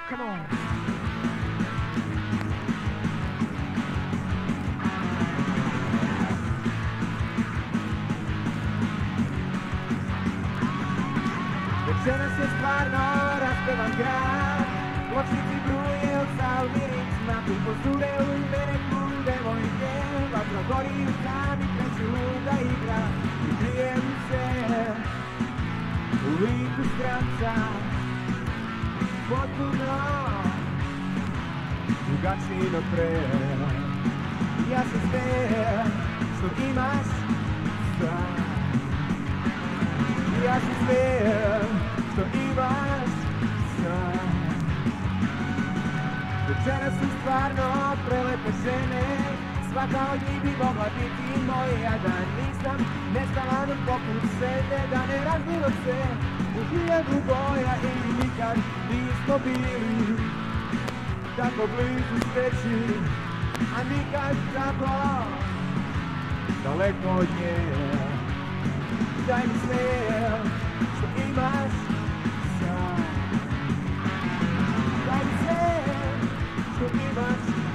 Come on. Večeras je stvarno raspevan grad, pločnici bruje od salvinic, na tu posture u mene kuj devojke, vatra gori u sami kreću da igra i krijem se u liku stranca, potpuno drugačiji do pre. Ja se smijem što imaš strah, ja se smijem što imaš strah. Večeras su stvarno prelepe žene, svaka od njih bi mogla biti moja, da nisam nestalan poput sene, da ne razlilo se u hiljadu boja i nikad nismo bili tako blizu steći, a nikad tako daleko od nje. Daj mi sve što imaš sam, daj mi sve što imaš